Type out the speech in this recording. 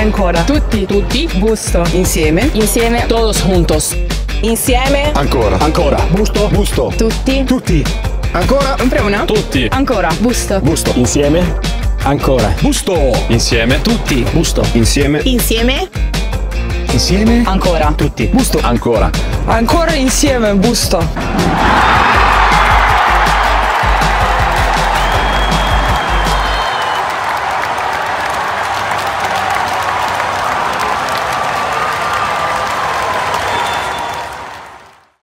Ancora. Tutti. Tutti. Busto. Insieme. Insieme. Todos juntos. Insieme. Ancora. Ancora. Busto. Busto. Tutti. Tutti. Ancora. Una. Tutti. Ancora. Busto. Busto. Insieme. Ancora. Busto. Insieme. Tutti. Busto. Insieme. Insieme. Insieme. Ancora. Tutti. Busto. Ancora. Ancora insieme, busto.